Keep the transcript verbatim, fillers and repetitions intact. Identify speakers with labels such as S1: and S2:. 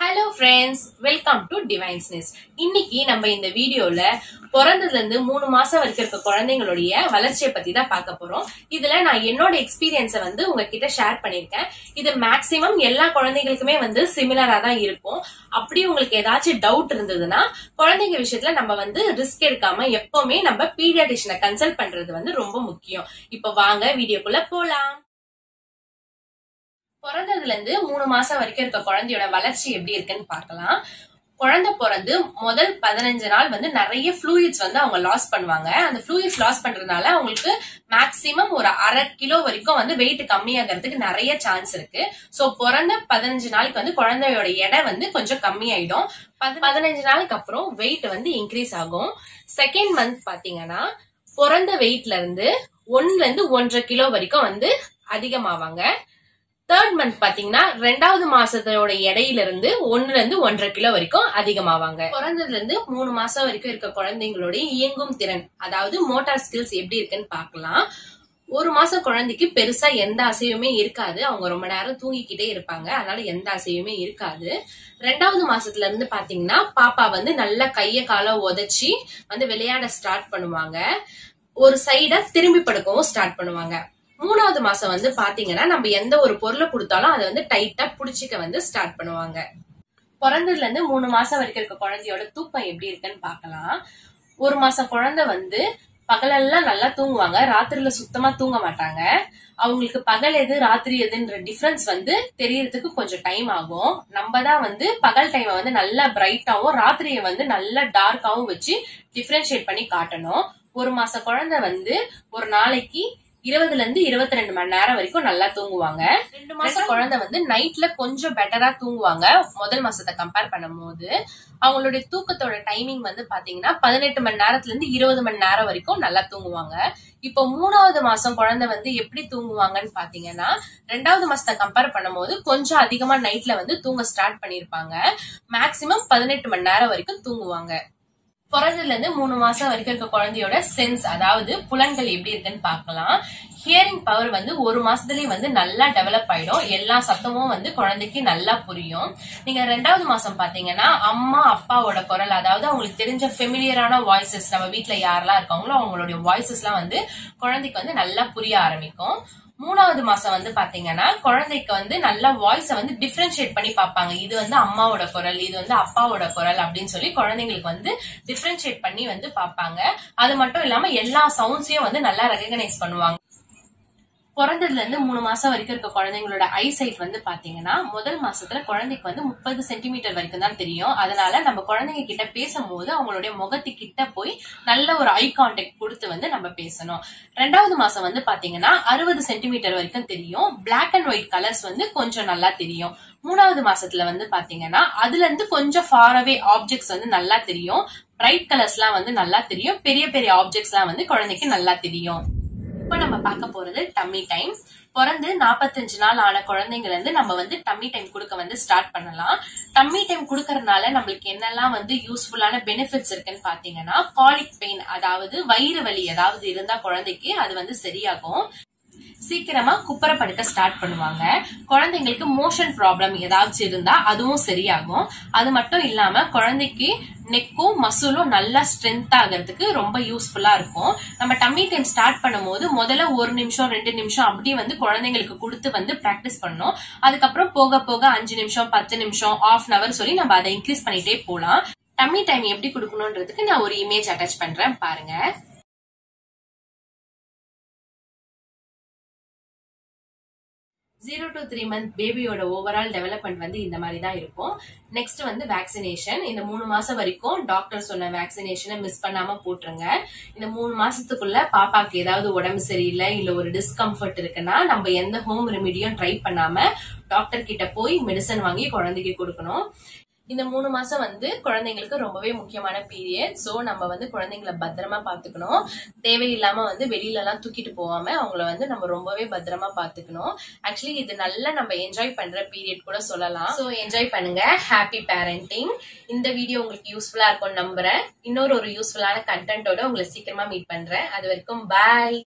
S1: Hello friends, welcome to Divine's Nest. இன்னைக்கு நம்ம இந்த வீடியோல பிறந்ததுல இருந்து மூணு மாசம் வரைக்கும் இருக்க குழந்தைங்களுடைய வளர்ச்சியை பத்தி தான் பார்க்க போறோம். இதுல நான் என்னோட எக்ஸ்பீரியன்ஸை வந்து உங்ககிட்ட ஷேர் பண்ணிருக்கேன். இது மேக்சிமம் எல்லா குழந்தைகளுக்குமே வந்து சிமிலரா தான் இருக்கும். அப்படி உங்களுக்கு ஏதாச்சும் டவுட் இருந்ததுன்னா குழந்தைங்க விஷயத்துல நம்ம வந்து ரிஸ்க் எடுக்காம எப்பவுமே நம்ம பீடியாட்ரிஷியனை கன்சல்ட் பண்றது வந்து ரொம்ப முக்கியம். இப்ப வாங்க வீடியோக்குள்ள போலாம். பிறந்ததுல இருந்து மூணு மாசம் வரைக்கும் இருக்க குழந்தையோட வளர்ச்சி எப்படி இருக்குன்னு பார்க்கலாம். குழந்தை பிறந்து முதல் பதினஞ்சு நாள் வந்து நிறைய ஃப்ளூயிட்ஸ் வந்து அவங்க லாஸ் பண்ணுவாங்க. அந்த ஃப்ளூயிட்ஸ் லாஸ் பண்றதுனால அவங்களுக்கு மேக்சிமம் ஒரு அரை கிலோ வரைக்கும் வந்து வெயிட் கம்மியாகிறதுக்கு நிறைய சான்ஸ் இருக்கு. சோ பிறந்த பதினஞ்சு நாளுக்கு வந்து குழந்தையோட எடை வந்து கொஞ்சம் கம்மியாயிடும். பதினஞ்சு நாளுக்கு அப்புறம் வெயிட் வந்து இன்க்ரீஸ் ஆகும். செகண்ட் மந்த் பாத்தீங்கன்னா பிறந்த வெயிட்ல இருந்து ஒன்னுல இருந்து ஒன்றரை கிலோ வரைக்கும் வந்து அதிகமாவாங்க. தேர்ட் மந்த் பாத்தீங்கன்னா ரெண்டாவது மாசத்தோட எடையில இருந்து ஒன்னுல இருந்து ஒன்றரை கிலோ வரைக்கும் அதிகமாவாங்க. பிறந்ததுல இருந்து மூணு மாசம் வரைக்கும் இருக்க குழந்தைங்களுடைய இயங்கும் திறன், அதாவது மோட்டார் ஸ்கில்ஸ் எப்படி இருக்குன்னு பாக்கலாம். ஒரு மாசம் குழந்தைக்கு பெருசா எந்த அசைவுமே இருக்காது. அவங்க ரொம்ப நேரம் தூங்கிக்கிட்டே இருப்பாங்க, அதனால எந்த அசைவுமே இருக்காது. ரெண்டாவது மாசத்துல இருந்து பாத்தீங்கன்னா பாப்பா வந்து நல்லா கைய கால உதச்சி வந்து விளையாட ஸ்டார்ட் பண்ணுவாங்க. ஒரு சைடா திரும்பி படுக்கவும் ஸ்டார்ட் பண்ணுவாங்க. மூணாவது மாசம் வந்து பாத்தீங்கன்னா நம்ம எந்த ஒரு பொருளை கொடுத்தாலும் அதை வந்து டைட்டா புடிச்சிக்க வந்து ஸ்டார்ட் பண்ணுவாங்க. பிறந்ததுல இருந்து மூணு மாசம் வரைக்கும் இருக்க குழந்தையோட தூக்கம் எப்படி இருக்குன்னு பாக்கலாம். ஒரு மாசம் குழந்தை வந்து பகலெல்லாம் நல்லா தூங்குவாங்க, ராத்திரில சுத்தமா தூங்க மாட்டாங்க. அவங்களுக்கு பகல் எது ராத்திரி எதுன்ற டிஃபரன்ஸ் வந்து தெரியறதுக்கு கொஞ்சம் டைம் ஆகும். நம்ம தான் வந்து பகல் டைமை வந்து நல்லா பிரைட்டாவும் ராத்திரியை வந்து நல்லா டார்க்காவும் வச்சு டிஃபரன்ஷியேட் பண்ணி காட்டணும். ஒரு மாச குழந்தை வந்து ஒரு நாளைக்கு இருபதுல இருந்து இருபத்தி ரெண்டு மணி நேரம் வரைக்கும் நல்லா தூங்குவாங்க. ரெண்டு மாசம் குழந்தை வந்து நைட்ல கொஞ்சம் பெட்டரா தூங்குவாங்க முதல் மாசத்தை கம்பேர் பண்ணும் போது. அவங்களுடைய தூக்கத்தோட டைமிங் வந்து பாத்தீங்கன்னா பதினெட்டு மணி நேரத்துல இருந்து இருபது மணி நேரம் வரைக்கும் நல்லா தூங்குவாங்க. இப்போ மூணாவது மாசம் குழந்தை வந்து எப்படி தூங்குவாங்கன்னு பாத்தீங்கன்னா ரெண்டாவது மாசத்தை கம்பேர் பண்ணும் போது கொஞ்சம் அதிகமா நைட்ல வந்து தூங்க ஸ்டார்ட் பண்ணிருப்பாங்க. மேக்சிமம் பதினெட்டு மணி நேரம் வரைக்கும் தூங்குவாங்க. பிறந்ததுல இருந்து மூணு மாசம் வரைக்கும் இருக்க குழந்தையோட சென்ஸ், அதாவது புலன்கள் எப்படி இருக்குன்னு பாக்கலாம். ஹியரிங் பவர் வந்து ஒரு மாசத்துலயே வந்து நல்லா டெவலப் ஆயிடும். எல்லா சத்தமும் வந்து குழந்தைக்கு நல்லா புரியும். நீங்க ரெண்டாவது மாசம் பாத்தீங்கன்னா அம்மா அப்பாவோட குரல், அதாவது அவங்களுக்கு தெரிஞ்ச ஃபெமிலியரான வாய்ஸஸ், நம்ம வீட்டுல யாரெல்லாம் இருக்காங்களோ அவங்களுடைய வாய்ஸஸ் எல்லாம் வந்து குழந்தைக்கு வந்து நல்லா புரிய ஆரம்பிக்கும். மூணாவது மாசம் வந்து பாத்தீங்கன்னா குழந்தைக்கு வந்து நல்ல வாய்ஸ வந்து டிஃபரன்ஷியேட் பண்ணி பாப்பாங்க. இது வந்து அம்மாவோட குரல், இது வந்து அப்பாவோட குரல் அப்படின்னு சொல்லி குழந்தைங்களுக்கு வந்து டிஃபரன்ஷியேட் பண்ணி வந்து பாப்பாங்க. அது மட்டும் இல்லாம எல்லா சவுண்ட்ஸையும் வந்து நல்லா ரெகக்னைஸ் பண்ணுவாங்க. பிறந்ததுல இருந்து மூணு மாசம் வரைக்கும் இருக்க குழந்தைங்களோட ஐசைட் வந்து பாத்தீங்கன்னா முதல் மாசத்துல குழந்தைக்கு வந்து முப்பது சென்டிமீட்டர் வரைக்கும் தான் தெரியும். அதனால நம்ம குழந்தைங்க கிட்ட பேசும்போது அவங்களுடைய முகத்துக்கிட்ட போய் நல்ல ஒரு ஐ கான்டாக்ட் கொடுத்து வந்து நம்ம பேசணும். ரெண்டாவது மாசம் வந்து பாத்தீங்கன்னா அறுபது சென்டிமீட்டர் வரைக்கும் தெரியும். பிளாக் அண்ட் ஒயிட் கலர்ஸ் வந்து கொஞ்சம் நல்லா தெரியும். மூணாவது மாசத்துல வந்து பாத்தீங்கன்னா அதுல இருந்து கொஞ்சம் ஃபார் அவே ஆப்ஜெக்ட்ஸ் வந்து நல்லா தெரியும். பிரைட் கலர்ஸ் எல்லாம் வந்து நல்லா தெரியும். பெரிய பெரிய ஆப்ஜெக்ட்ஸ் எல்லாம் வந்து குழந்தைக்கு நல்லா தெரியும். இப்ப நம்ம பார்க்க போறது டம்மி டைம். பிறந்து நாற்பத்தஞ்சு நாள் ஆன குழந்தைங்கள இருந்து நம்ம வந்து டம்மி டைம் கொடுக்க வந்து ஸ்டார்ட் பண்ணலாம். டம்மி டைம் கொடுக்கறதுனால நம்மளுக்கு என்னெல்லாம் வந்து யூஸ்ஃபுல்லான பெனிஃபிட்ஸ் இருக்குன்னு பாத்தீங்கன்னா காலிக் பெயின், அதாவது வயிறு வலி ஏதாவது இருந்தா குழந்தைக்கு அது வந்து சரியாகும். சீக்கிரமா குப்புற படுக்க ஸ்டார்ட் பண்ணுவாங்க. குழந்தைங்களுக்கு மோஷன் ப்ராப்ளம் ஏதாச்சும் இருந்தா அதுவும் சரியாகும். அது மட்டும் இல்லாம குழந்தைக்கு நெக்கும் மசிலும் நல்லா ஸ்ட்ரென்த் ஆகிறதுக்கு ரொம்ப யூஸ்ஃபுல்லா இருக்கும். நம்ம டம்மி டைம் ஸ்டார்ட் பண்ணும் போது முதல்ல ஒரு நிமிஷம் ரெண்டு நிமிஷம் அப்படி வந்து குழந்தைங்களுக்கு கொடுத்து வந்து பிராக்டிஸ் பண்ணணும். அதுக்கப்புறம் போக போக அஞ்சு நிமிஷம் பத்து நிமிஷம் ஆஃப் அன் அவர் சொல்லி நம்ம அதை இன்க்ரீஸ் பண்ணிட்டே போலாம். டம்மி டைம் எப்படி கொடுக்கணும்ன்றதுக்கு நான் ஒரு இமேஜ் அட்டாச் பண்றேன், பாருங்க. ஜீரோ டு த்ரீ மந்த் பேபியோட ஓவரால் டெவலப்மெண்ட் வந்து இந்த மாதிரி தான் இருக்கும். நெக்ஸ்ட் வந்து வேக்சினேஷன். இந்த மூணு மாசம் வரைக்கும் டாக்டர் சொன்ன வேக்சினேஷனை மிஸ் பண்ணாம போட்டுருங்க. இந்த மூணு மாசத்துக்குள்ள பாப்பாக்கு ஏதாவது உடம்பு சரியில்லை இல்ல ஒரு டிஸ்கம்ஃபர்ட் இருக்குன்னா நம்ம எந்த ஹோம் ரெமிடியும் ட்ரை பண்ணாம டாக்டர் கிட்ட போய் மெடிசன் வாங்கி குழந்தைக்கு கொடுக்கணும். இந்த மூணு மாசம் வந்து குழந்தைங்களுக்கு ரொம்பவே முக்கியமான பீரியட். சோ நம்ம வந்து குழந்தைங்களை பத்திரமா பாத்துக்கணும். தேவையில்லாம வந்து வெளியில எல்லாம் தூக்கிட்டு போகாம அவங்கள வந்து நம்ம ரொம்பவே பத்திரமா பாத்துக்கணும். ஆக்சுவலி இது நல்லா நம்ம என்ஜாய் பண்ற பீரியட் கூட சொல்லலாம். சோ என்ஜாய் பண்ணுங்க. Happy parenting. இந்த வீடியோ உங்களுக்கு யூஸ்ஃபுல்லா இருக்கும்னு நம்புறேன். இன்னொரு ஒரு யூஸ்ஃபுல்லான கண்டென்ட்டோட உங்களை சீக்கிரமா மீட் பண்றேன். அது வரைக்கும் பாய்.